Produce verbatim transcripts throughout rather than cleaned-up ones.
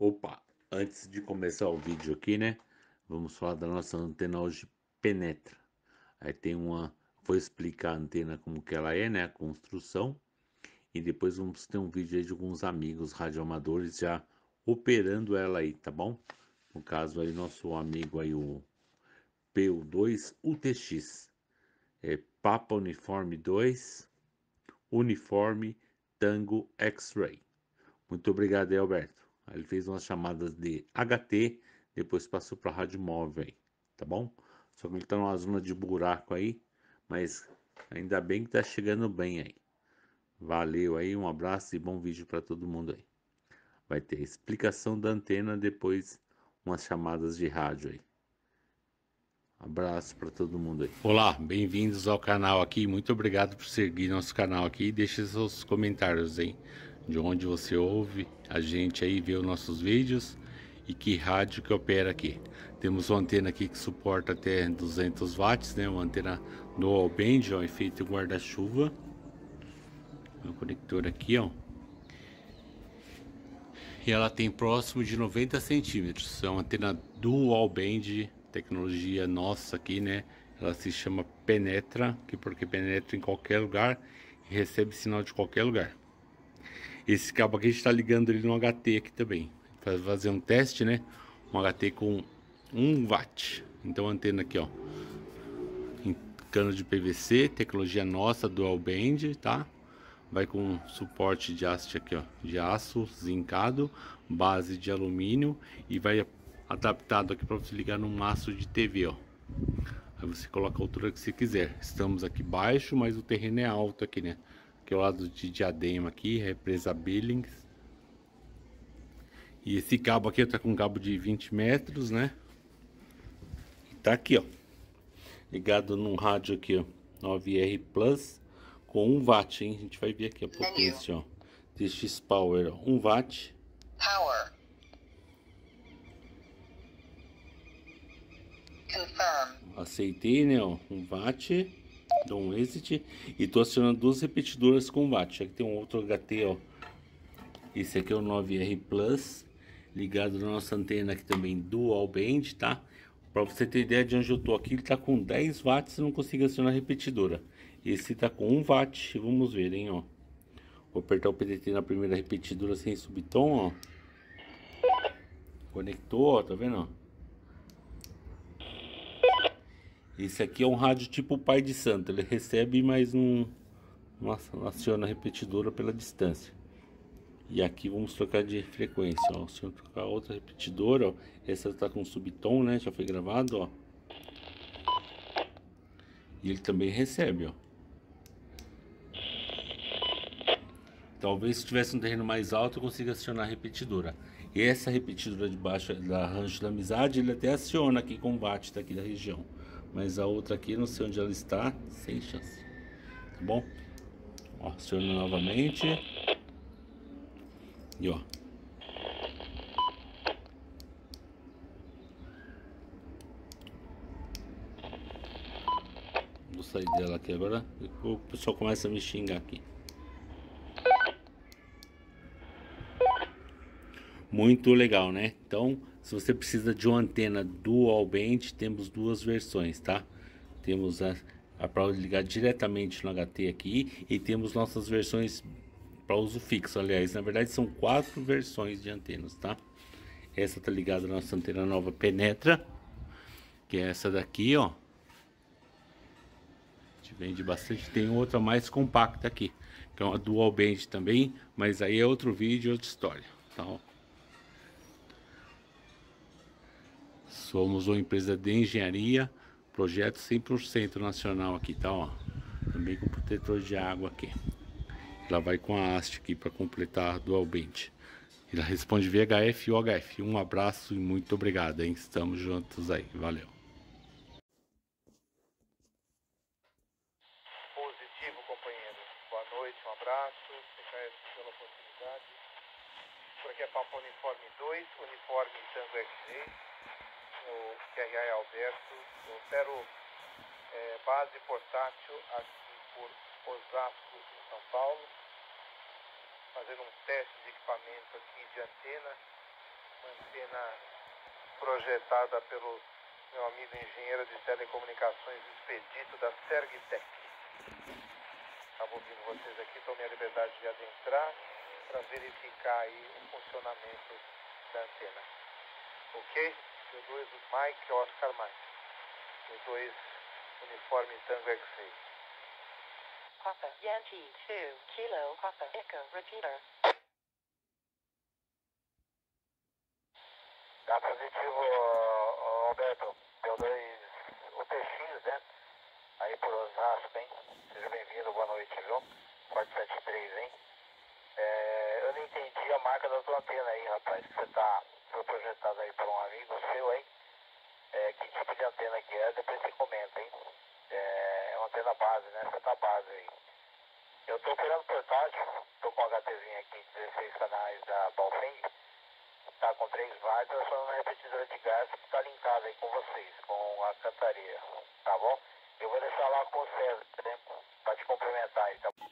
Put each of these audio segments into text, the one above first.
Opa, antes de começar o vídeo aqui, né? Vamos falar da nossa antena hoje Penetra. Aí tem uma, vou explicar a antena como que ela é, né? A construção. E depois vamos ter um vídeo aí de alguns amigos radioamadores já operando ela aí, tá bom? No caso aí, nosso amigo aí, o P U dois U T X. É Papa Uniforme dois, Uniforme Tango X-Ray. Muito obrigado aí, Alberto. Aí ele fez umas chamadas de H T, depois passou para rádio móvel aí, tá bom? Só que ele tá numa zona de buraco aí, mas ainda bem que tá chegando bem aí. Valeu aí, um abraço e bom vídeo para todo mundo aí. Vai ter explicação da antena, depois umas chamadas de rádio aí. Abraço para todo mundo aí. Olá, bem-vindos ao canal aqui. Muito obrigado por seguir nosso canal aqui. Deixe seus comentários aí, de onde você ouve a gente aí, vê os nossos vídeos e que rádio que opera aqui. Temos uma antena aqui que suporta até duzentos watts, né? Uma antena dual band, ó, efeito guarda-chuva. O conector aqui, ó. E ela tem próximo de noventa centímetros. É uma antena dual band, tecnologia nossa aqui, né? Ela se chama Penetra, que porque penetra em qualquer lugar e recebe sinal de qualquer lugar. Esse cabo aqui a gente está ligando ele no H T aqui também, para fazer um teste, né? Um H T com um watt. Então a antena aqui, ó, em cano de P V C, tecnologia nossa, dual band, tá? Vai com suporte de haste aqui, ó, de aço zincado, base de alumínio e vai adaptado aqui para você ligar no maço de T V, ó. Aí você coloca a altura que você quiser. Estamos aqui baixo, mas o terreno é alto aqui, né? Aqui é o lado de Diadema aqui, represa Billings. E esse cabo aqui tá com um cabo de vinte metros, né? E tá aqui, ó, ligado num rádio aqui, ó, nove R Plus. Com um watt, hein? A gente vai ver aqui a potência, ó. T X Power, ó. um watt. Power. Confirm. Aceitei, né, ó. um watt. Dou um exit. E tô acionando duas repetidoras com watt. Aqui tem um outro H T, ó. Esse aqui é o nove R Plus. Ligado na nossa antena aqui também, dual band, tá? Pra você ter ideia de onde eu tô aqui, ele tá com dez watts e não consigo acionar a repetidora. Esse tá com um watt. Vamos ver, hein, ó. Vou apertar o P D T na primeira repetidora sem subtom, ó. Conectou, ó, tá vendo, ó? Esse aqui é um rádio tipo pai de santo. Ele recebe, mas não, não aciona a repetidora pela distância. E aqui vamos trocar de frequência, ó. Se eu trocar outra repetidora, ó. Essa tá com subtom, né? Já foi gravado, ó. E ele também recebe, ó. Talvez se tivesse um terreno mais alto eu consiga acionar a repetidora. E essa repetidora de baixo da Rancho da Amizade, ele até aciona aqui com watt daqui da região. Mas a outra aqui, não sei onde ela está, sem chance. Tá bom? Ó, aciona novamente. E ó. Vou sair dela aqui agora. O pessoal começa a me xingar aqui. Muito legal, né? Então, se você precisa de uma antena dual band, temos duas versões, tá? Temos a, a para ligar diretamente no H T aqui e temos nossas versões para uso fixo. Aliás, na verdade são quatro versões de antenas, tá? Essa tá ligada na nossa antena nova Penetra, que é essa daqui, ó. A gente vende bastante. Tem outra mais compacta aqui, que é uma dual band também, mas aí é outro vídeo, outra história, tá? Ó. Somos uma empresa de engenharia, projeto cem por cento nacional aqui, tá, ó. Também com protetor de água aqui. Ela vai com a haste aqui para completar a dual band. Ela responde V H F e U H F. Um abraço e muito obrigado, hein? Estamos juntos aí. Valeu. Positivo, companheiro. Boa noite, um abraço. Obrigado pela oportunidade. Por aqui é Papa Uniforme dois, Uniforme Tango X-Ray. O Q R A é Alberto. Eu opero é, base portátil aqui por Osasco, em São Paulo. Fazendo um teste de equipamento aqui de antena uma antena projetada pelo meu amigo engenheiro de telecomunicações Expedito da Sergtec. Estava ouvindo vocês aqui, tomei a liberdade de adentrar para verificar aí o funcionamento da antena. Ok? P dois Mike, Oscar Mike. P dois Uniforme Tango X-Ray. Papa Yankee two Kilo Papa Echo Repeater. Tá positivo, ó, Alberto. P dois U T X, né? Aí por Osasco, hein? Seja bem-vindo, boa noite, viu? quatro sete três, hein? É, eu não entendi a marca da tua antena aí, rapaz. Você tá, foi projetado aí por um amigo seu, hein? É, que tipo de antena que é? Depois você comenta, hein? É, é uma antena base, né? Você tá base aí. Eu tô operando portátil, tô com um HTzinho aqui, dezesseis canais da Balfeng. Tá com três watts, eu sou uma repetidora de gás que tá linkada aí com vocês, com a cantaria, tá bom? Eu vou deixar lá com o César, né? Pra te complementar aí, tá bom?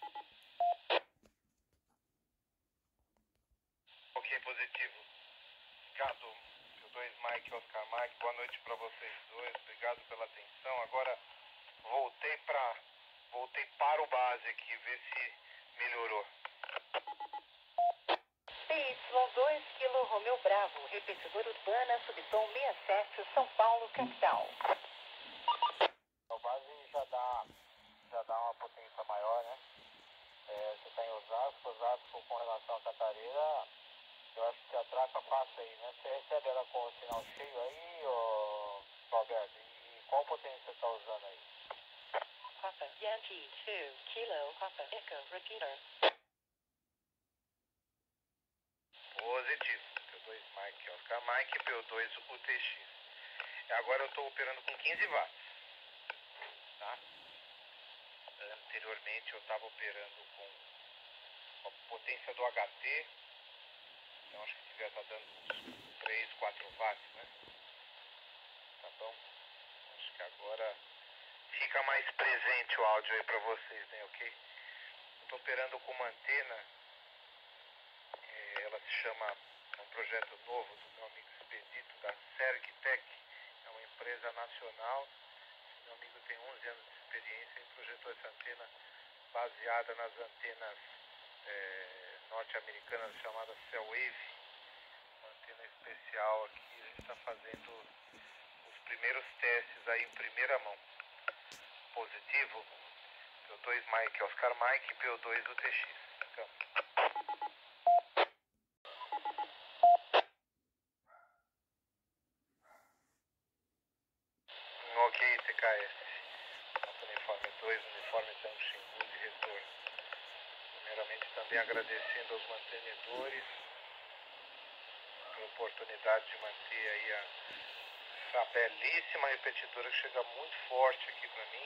Ok, positivo. Obrigado, P dois Mike, Oscar Mike, boa noite pra vocês dois, obrigado pela atenção. Agora voltei pra, voltei para o base aqui, ver se melhorou. P Y dois Kilo Romeu Bravo, repetidor urbana, subtom sessenta e sete, São Paulo, capital. A base já dá, já dá uma potência maior, né? É, você está em Osasco, Osasco com relação à Catarina, eu acho que atraca fácil aí, né? Você recebe ela com o sinal cheio aí, ô Alberto? E qual potência você está usando aí? Papa Yankee two Kilo Papa Echo Repeater. Positivo. P dois Mike, Oscar Mike, P dois U T X. Agora eu estou operando com quinze watts, tá? Anteriormente eu estava operando com a potência do H T, então acho que devia estar dando uns três, quatro watts, né? Tá bom? Acho que agora fica mais presente o áudio aí para vocês, né? Ok? Estou operando com uma antena, é, ela se chama, é um projeto novo do meu amigo Expedito da Sergtec, é uma empresa nacional. Meu amigo tem onze anos de experiência e projetou essa antena baseada nas antenas é, norte-americanas chamadas Cellwave, uma antena especial aqui. A gente está fazendo os primeiros testes aí em primeira mão. Positivo, P dois Mike, Oscar Mike, P dois U T X. Então. Ok, T K S. Uniforme dois, Uniforme Tango Xingu de retorno. Primeiramente também agradecendo aos mantenedores pela oportunidade de manter aí a, essa belíssima repetidora que chega muito forte aqui para mim.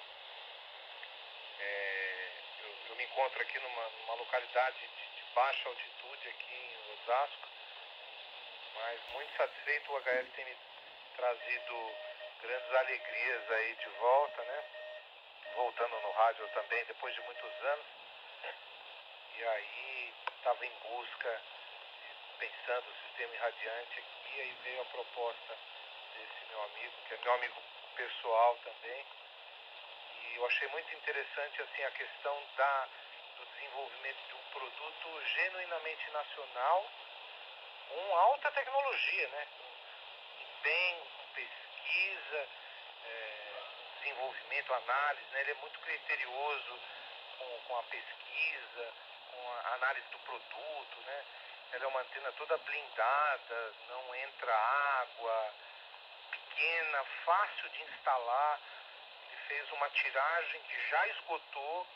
É, eu, eu me encontro aqui numa, numa localidade de, de baixa altitude aqui em Osasco, mas muito satisfeito. O H F tem me trazido grandes alegrias aí de volta, né? Voltando no rádio também depois de muitos anos. E aí estava em busca, pensando no sistema irradiante aqui, e aí veio a proposta desse meu amigo, que é meu amigo pessoal também. E eu achei muito interessante assim a questão da, do desenvolvimento de um produto genuinamente nacional com alta tecnologia, né? Bem, pesquisa, é, desenvolvimento, análise, né? Ele é muito criterioso com, com a pesquisa, com a análise do produto, né? Ela é uma antena toda blindada, não entra água, pequena, fácil de instalar. Ele fez uma tiragem que já esgotou.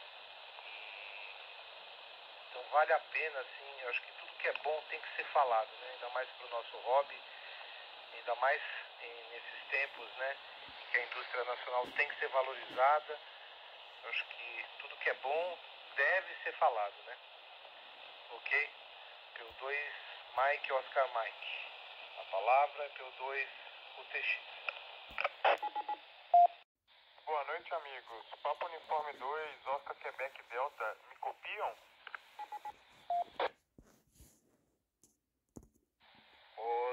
E... então vale a pena, assim, eu acho que tudo que é bom tem que ser falado, né? Ainda mais para o nosso hobby, ainda mais em, nesses tempos, né? Em que a indústria nacional tem que ser valorizada. Eu acho que tudo que é bom deve ser falado, né? Ok? P dois Mike, Oscar Mike. A palavra é P dois U T X. Boa noite, amigos. Papa Uniforme dois, Oscar Quebec Delta, me copiam?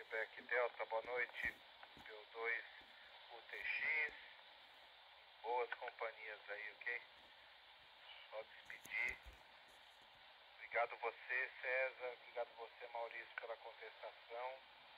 Quebec Delta, boa noite, P O dois U T X, boas companhias aí, ok? Só despedir. Obrigado você, César, obrigado você, Maurício, pela contestação.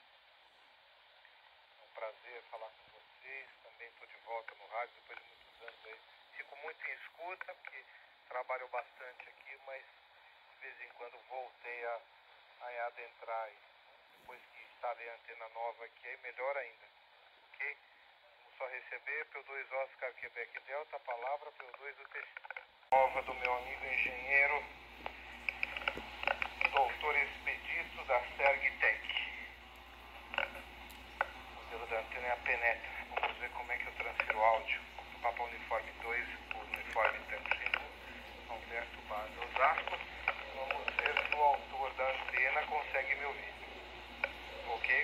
É um prazer falar com vocês, também estou de volta no rádio depois de muitos anos aí. Fico muito em escuta, porque trabalho bastante aqui, mas de vez em quando voltei a, a adentrar aí. Depois que instalei a antena nova aqui, aí melhor ainda, ok? Vamos só receber P O dois Oscar Quebec Delta, a palavra P O dois U T X. Nova do meu amigo engenheiro, doutor Expedito da Sergtec. O modelo da antena é a Penetra. Vamos ver como é que eu transfiro áudio do Papa Uniforme dois por Uniforme Tango cinco, Alberto Base Osasco. Vamos ver se o autor da antena consegue me ouvir. Ok?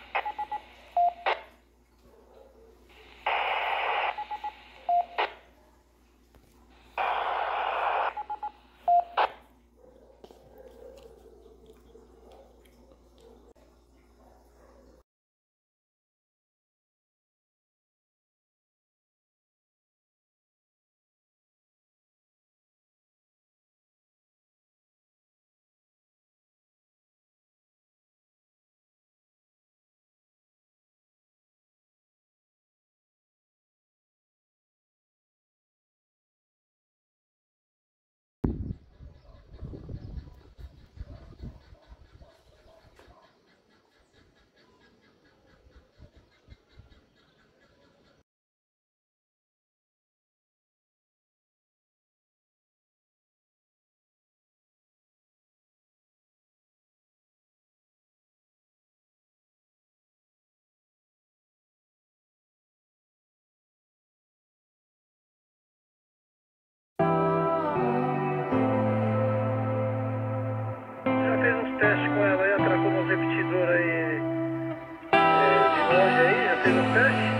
Teste com ela aí, atracou nos repetidores aí, é, de longe aí, já fez um teste?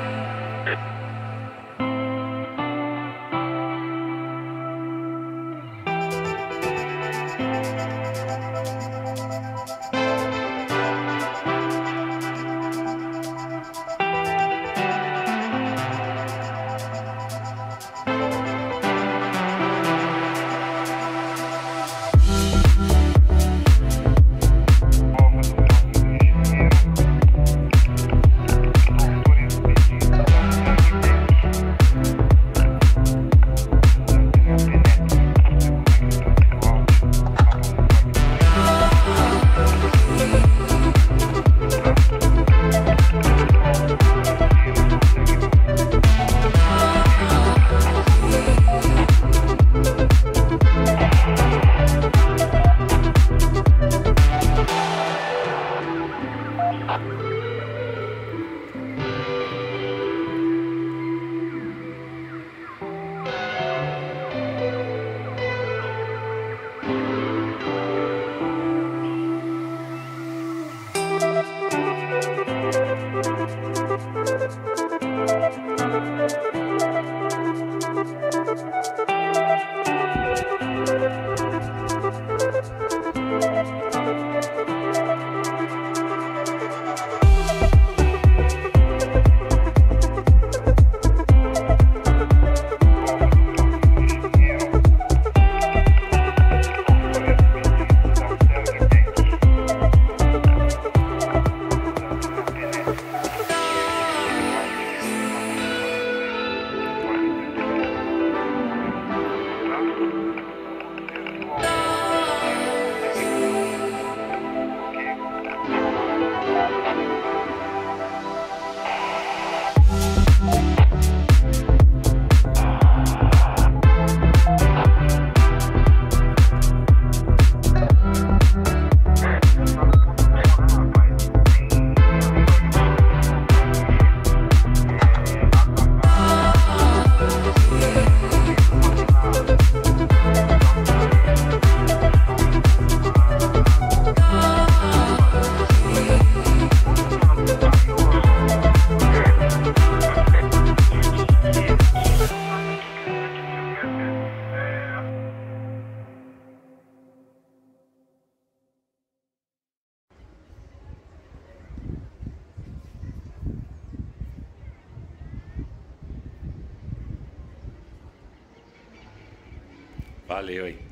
Nova do meu amigo engenheiro. Valeu aí.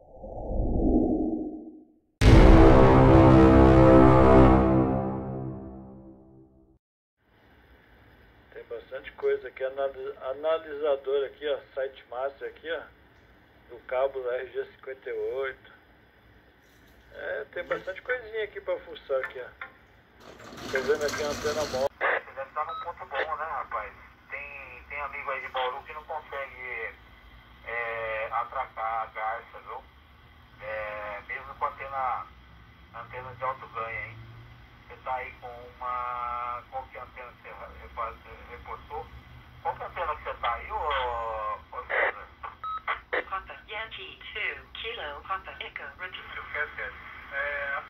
Tem bastante coisa aqui, analis- analisador aqui, ó, site master aqui, ó, do cabo da R G cinquenta e oito. É, tem bastante coisinha aqui pra fuçar aqui, ó. Tô vendo aqui a antena móvel. Você deve estar num ponto bom, né, rapaz? Tem, tem amigo aí de Bauru que não consegue é, atracar a garça, viu? É, mesmo com antena, antena de alto ganho, hein? Você tá aí com uma... Qual que é a antena que você repa- reportou? Qual que é a antena que você tá aí, ô, ô César? Papa Yankee dois, Kilo Papa Echo Return. Eu quero ter... É,